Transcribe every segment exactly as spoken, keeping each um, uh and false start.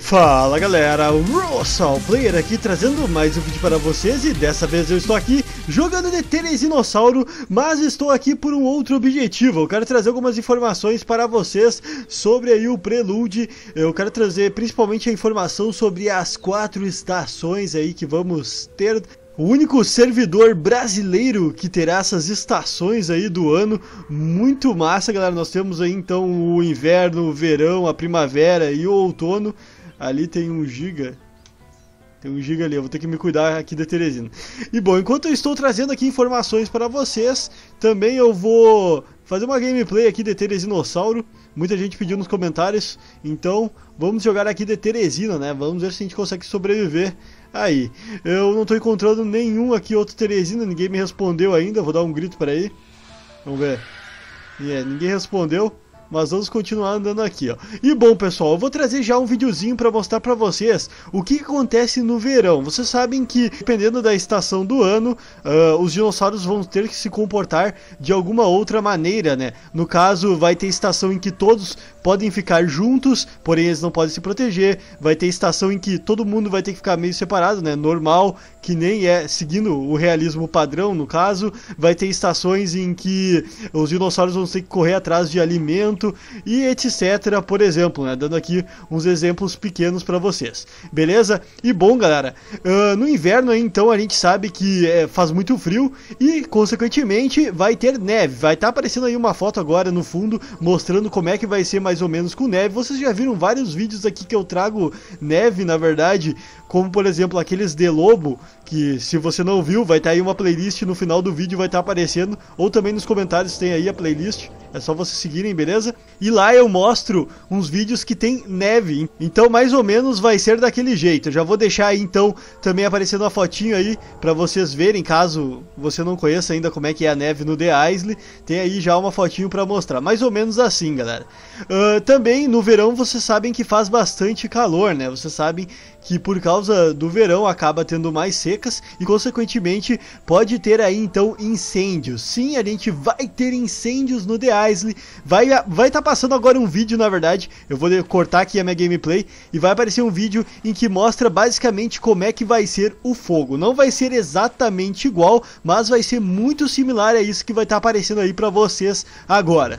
Fala galera, o Rossal Player aqui trazendo mais um vídeo para vocês e dessa vez eu estou aqui jogando de Terezinossauro, mas estou aqui por um outro objetivo. Eu quero trazer algumas informações para vocês sobre aí o Prelude. Eu quero trazer principalmente a informação sobre as quatro estações aí que vamos ter. O único servidor brasileiro que terá essas estações aí do ano, muito massa galera. Nós temos aí então o inverno, o verão, a primavera e o outono. Ali tem um giga, tem um giga ali, eu vou ter que me cuidar aqui da Teresina. E bom, enquanto eu estou trazendo aqui informações para vocês, também eu vou fazer uma gameplay aqui de Terezinossauro. Muita gente pediu nos comentários, então vamos jogar aqui de Teresina, né? Vamos ver se a gente consegue sobreviver aí. Eu não estou encontrando nenhum aqui outro Teresina, ninguém me respondeu ainda, vou dar um grito para aí. Vamos ver. Yeah, ninguém respondeu. Mas vamos continuar andando aqui, ó. E bom, pessoal, eu vou trazer já um videozinho para mostrar para vocês o que acontece no verão. Vocês sabem que, dependendo da estação do ano, uh, os dinossauros vão ter que se comportar de alguma outra maneira, né? No caso, vai ter estação em que todos podem ficar juntos, porém eles não podem se proteger. Vai ter estação em que todo mundo vai ter que ficar meio separado, né? Normal, que nem é seguindo o realismo padrão, no caso. Vai ter estações em que os dinossauros vão ter que correr atrás de alimento e etc, por exemplo, né? Dando aqui uns exemplos pequenos para vocês, beleza? E bom, galera, uh, no inverno aí, então a gente sabe que é, faz muito frio e consequentemente vai ter neve. Vai estar tá aparecendo aí uma foto agora no fundo mostrando como é que vai ser mais ou menos com neve. Vocês já viram vários vídeos aqui que eu trago neve, na verdade, como por exemplo aqueles de lobo, que se você não viu, vai estar tá aí uma playlist no final do vídeo, vai estar tá aparecendo, ou também nos comentários tem aí a playlist, é só vocês seguirem, beleza? E lá eu mostro uns vídeos que tem neve, então mais ou menos vai ser daquele jeito. Eu já vou deixar aí então também aparecendo uma fotinho aí pra vocês verem, caso você não conheça ainda como é que é a neve no The Isle, tem aí já uma fotinho pra mostrar, mais ou menos assim, galera. Uh, também no verão vocês sabem que faz bastante calor, né? Vocês sabem que por causa do verão acaba tendo mais secas e consequentemente pode ter aí então incêndios. Sim, a gente vai ter incêndios no The Isle. Vai vai estar tá passando agora um vídeo, na verdade, eu vou cortar aqui a minha gameplay e vai aparecer um vídeo em que mostra basicamente como é que vai ser o fogo. Não vai ser exatamente igual, mas vai ser muito similar a isso que vai estar tá aparecendo aí pra vocês agora.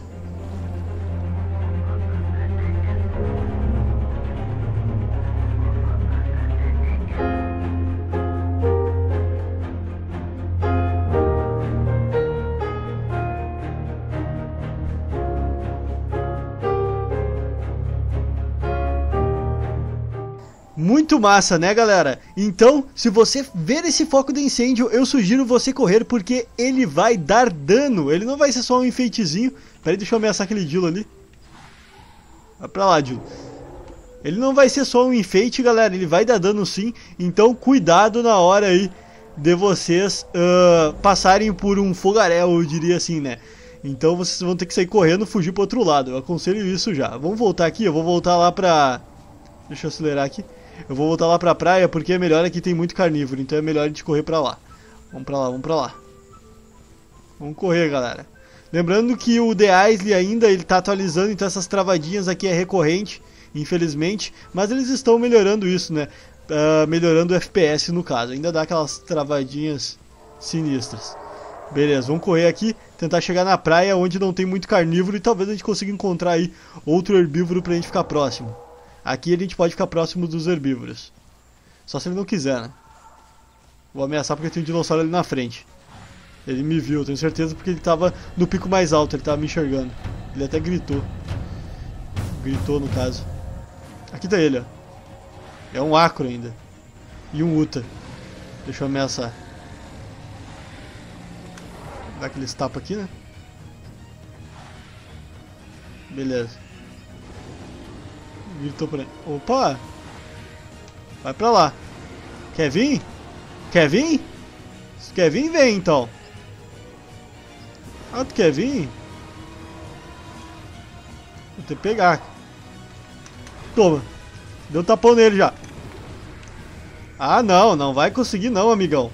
Muito massa, né, galera? Então, se você ver esse foco de incêndio, eu sugiro você correr, porque ele vai dar dano. Ele não vai ser só um enfeitezinho. Pera aí, deixa eu ameaçar aquele Dilo ali. Vai pra lá, Dilo. Ele não vai ser só um enfeite, galera. Ele vai dar dano sim. Então, cuidado na hora aí de vocês uh, passarem por um fogaréu, eu diria assim, né? Então, vocês vão ter que sair correndo e fugir pro outro lado. Eu aconselho isso já. Vamos voltar aqui. Eu vou voltar lá pra... Deixa eu acelerar aqui. Eu vou voltar lá pra praia porque é melhor, aqui tem muito carnívoro, então é melhor a gente correr pra lá. Vamos pra lá, vamos pra lá. Vamos correr, galera. Lembrando que o The Isle ainda ele tá atualizando, então essas travadinhas aqui é recorrente, infelizmente. Mas eles estão melhorando isso, né? Uh, melhorando o F P S no caso. Ainda dá aquelas travadinhas sinistras. Beleza, vamos correr aqui, tentar chegar na praia onde não tem muito carnívoro e talvez a gente consiga encontrar aí outro herbívoro pra gente ficar próximo. Aqui a gente pode ficar próximo dos herbívoros. Só se ele não quiser, né? Vou ameaçar porque tem um dinossauro ali na frente. Ele me viu, tenho certeza, porque ele tava no pico mais alto, ele tava me enxergando. Ele até gritou. Gritou, no caso. Aqui tá ele, ó. É um acro ainda. E um uta. Deixa eu ameaçar. Dá aqueles tapas aqui, né? Beleza. Gritou pra ele. Opa! Vai pra lá. Quer vir? Quer vir? Se quer vir, vem então. Ah, tu quer vir? Vou ter que pegar. Toma. Deu um tapão nele já. Ah, não. Não vai conseguir não, amigão.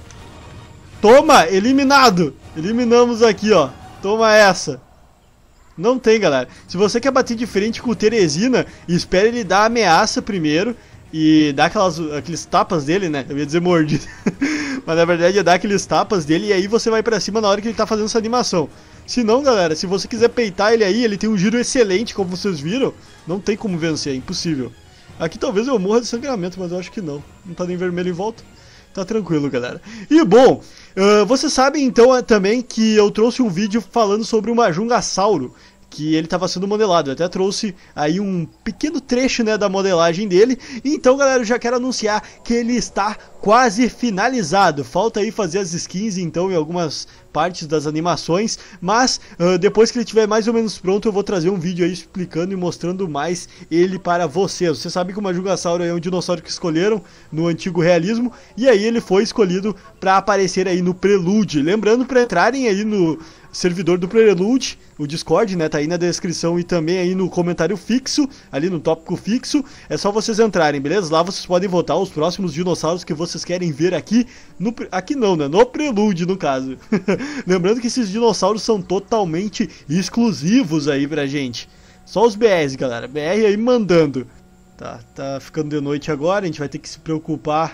Toma! Eliminado! Eliminamos aqui, ó. Toma essa. Não tem, galera. Se você quer bater de frente com o Teresina, espere ele dar ameaça primeiro e dar aquelas, aqueles tapas dele, né? Eu ia dizer mordido. Mas na verdade é dar aqueles tapas dele e aí você vai pra cima na hora que ele tá fazendo essa animação. Se não, galera, se você quiser peitar ele aí, ele tem um giro excelente, como vocês viram. Não tem como vencer, é impossível. Aqui talvez eu morra de sangramento, mas eu acho que não. Não tá nem vermelho em volta. Tá tranquilo, galera. E bom, uh, vocês sabem então uh, também que eu trouxe um vídeo falando sobre o Majungasauro, que ele estava sendo modelado. Eu até trouxe aí um pequeno trecho, né, da modelagem dele. Então, galera, eu já quero anunciar que ele está quase finalizado. Falta aí fazer as skins, então, em algumas partes das animações. Mas, uh, depois que ele estiver mais ou menos pronto, eu vou trazer um vídeo aí explicando e mostrando mais ele para vocês. Você sabe que o Majungasauro é um dinossauro que escolheram no antigo realismo. E aí ele foi escolhido para aparecer aí no Prelude. Lembrando, para entrarem aí no servidor do Prelude, o Discord, né, tá aí na descrição e também aí no comentário fixo, ali no tópico fixo, é só vocês entrarem, beleza? Lá vocês podem votar os próximos dinossauros que vocês querem ver aqui, no, aqui não, né, no Prelude, no caso. Lembrando que esses dinossauros são totalmente exclusivos aí pra gente. Só os B Rs, galera, B R aí mandando. Tá, tá ficando de noite agora, a gente vai ter que se preocupar,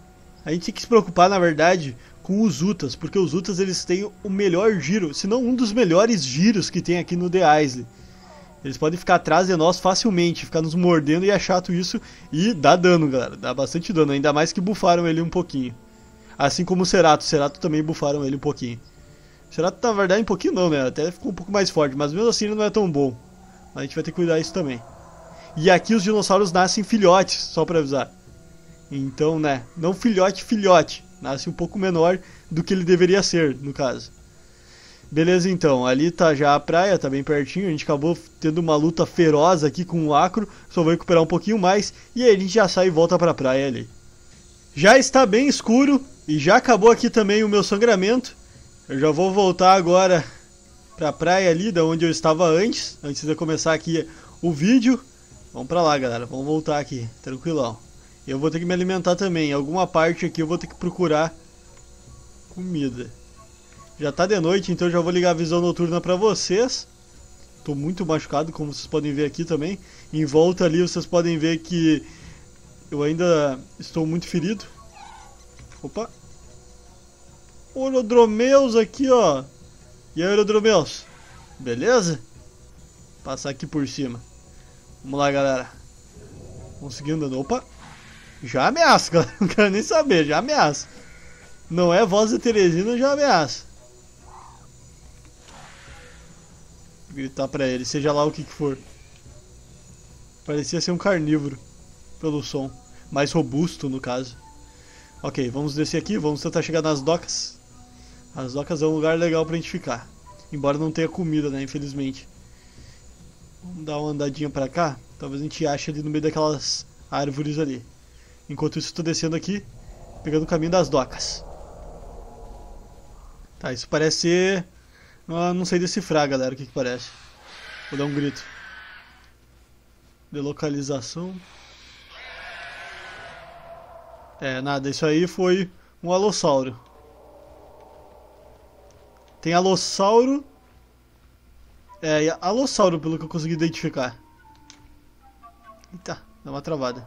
a gente tem que se preocupar, na verdade, com os Utas, porque os Utas eles têm o melhor giro, se não um dos melhores giros que tem aqui no The Isle. Eles podem ficar atrás de nós facilmente, ficar nos mordendo e é chato isso e dá dano, galera, dá bastante dano, ainda mais que bufaram ele um pouquinho. Assim como o Cerato, o Cerato também bufaram ele um pouquinho. O Cerato na verdade um pouquinho não, né, até ficou um pouco mais forte, mas mesmo assim ele não é tão bom. A gente vai ter que cuidar disso também. E aqui os dinossauros nascem filhotes, só pra avisar. Então, né, não filhote, filhote. Nasce um pouco menor do que ele deveria ser, no caso. Beleza, então. Ali tá já a praia, tá bem pertinho. A gente acabou tendo uma luta feroz aqui com o Acro. Só vou recuperar um pouquinho mais. E aí a gente já sai e volta pra praia ali. Já está bem escuro. E já acabou aqui também o meu sangramento. Eu já vou voltar agora pra praia ali, da onde eu estava antes. Antes de começar aqui o vídeo. Vamos pra lá, galera. Vamos voltar aqui. Tranquilão. Eu vou ter que me alimentar também. Em alguma parte aqui eu vou ter que procurar comida. Já tá de noite, então eu já vou ligar a visão noturna pra vocês. Tô muito machucado, como vocês podem ver aqui também. Em volta ali vocês podem ver que eu ainda estou muito ferido. Opa. Orodromeus aqui, ó. E aí, Orodromeus? Beleza? Passar aqui por cima. Vamos lá, galera. Conseguindo andando. Opa. Já ameaça, galera. Não quero nem saber, já ameaça. Não é voz de Teresina, já ameaça. Gritar pra ele, seja lá o que que for. Parecia ser um carnívoro, pelo som. Mais robusto, no caso. Ok, vamos descer aqui, vamos tentar chegar nas docas. As docas é um lugar legal pra gente ficar. Embora não tenha comida, né, infelizmente. Vamos dar uma andadinha pra cá. Talvez a gente ache ali no meio daquelas árvores ali. Enquanto isso, estou descendo aqui, pegando o caminho das docas. Tá, isso parece ser... Ah, não sei decifrar, galera, o que que parece. Vou dar um grito. Delocalização. É, nada, isso aí foi um alossauro. Tem alossauro. É, alossauro, pelo que eu consegui identificar. Eita, dá uma travada.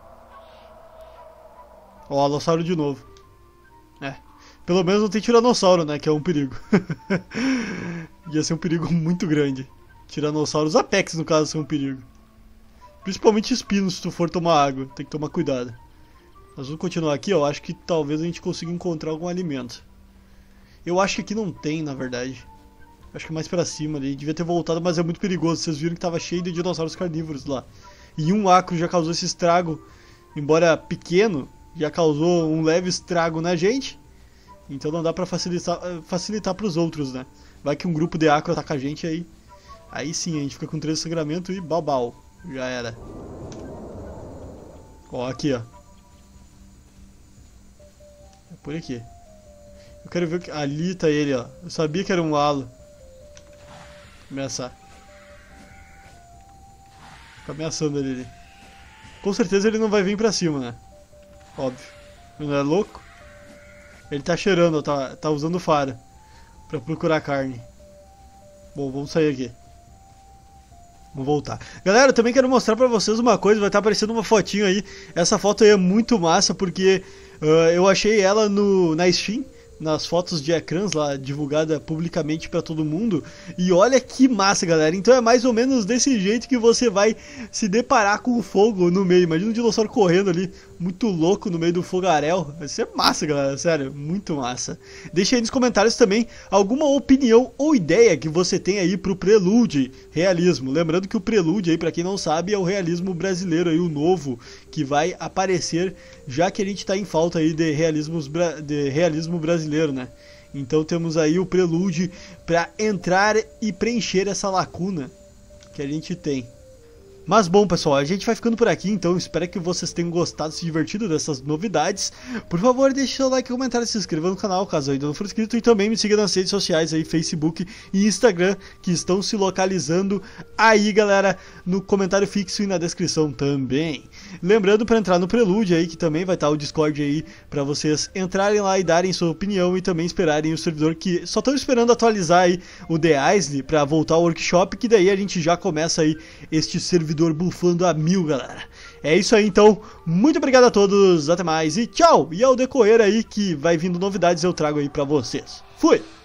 Ó, alossauro de novo. É. Pelo menos não tem tiranossauro, né? Que é um perigo. Ia ser um perigo muito grande. Tiranossauros apex, no caso, são um perigo. Principalmente espinos, se tu for tomar água. Tem que tomar cuidado. Nós vamos continuar aqui, ó. Acho que talvez a gente consiga encontrar algum alimento. Eu acho que aqui não tem, na verdade. Acho que mais pra cima ali. Devia ter voltado, mas é muito perigoso. Vocês viram que tava cheio de dinossauros carnívoros lá. E um acro já causou esse estrago. Embora pequeno, já causou um leve estrago na gente. Então não dá pra facilitar, facilitar pros outros, né? Vai que um grupo de acro ataca a gente aí. Aí sim, a gente fica com três sangramento e babau. Já era. Ó, aqui, ó. É por aqui. Eu quero ver que... Ali tá ele, ó. Eu sabia que era um halo. Ameaçar. Fica ameaçando ele ali. Com certeza ele não vai vir pra cima, né? Óbvio. Ele não é louco? Ele tá cheirando, ó, tá, tá usando fara pra procurar carne. Bom, vamos sair aqui. Vamos voltar. Galera, eu também quero mostrar pra vocês uma coisa, vai estar aparecendo uma fotinho aí. Essa foto aí é muito massa porque uh, eu achei ela no, na Steam, nas fotos de ecrãs lá, divulgada publicamente pra todo mundo. E olha que massa, galera. Então é mais ou menos desse jeito que você vai se deparar com o fogo no meio. Imagina um dinossauro correndo ali, muito louco no meio do fogaréu. Vai ser massa, galera, sério, muito massa. Deixa aí nos comentários também alguma opinião ou ideia que você tem aí pro Prelude Realismo. Lembrando que o Prelude aí, pra quem não sabe, é o realismo brasileiro aí, o novo, que vai aparecer, já que a gente tá em falta aí de, realismos bra... de realismo brasileiro, né? Então temos aí o Prelude pra entrar e preencher essa lacuna que a gente tem. Mas bom, pessoal, a gente vai ficando por aqui, então espero que vocês tenham gostado, se divertido dessas novidades. Por favor, deixe seu like, comentário, se inscreva no canal, caso ainda não for inscrito, e também me siga nas redes sociais aí, Facebook e Instagram, que estão se localizando aí, galera, no comentário fixo e na descrição também. Lembrando, para entrar no Prelude aí, que também vai estar o Discord aí, para vocês entrarem lá e darem sua opinião e também esperarem o servidor, que só estão esperando atualizar aí o The Isle para voltar ao workshop, que daí a gente já começa aí este servidor bufando a mil, galera. É isso aí, então, muito obrigado a todos, até mais e tchau! E ao decorrer aí que vai vindo novidades eu trago aí pra vocês. Fui!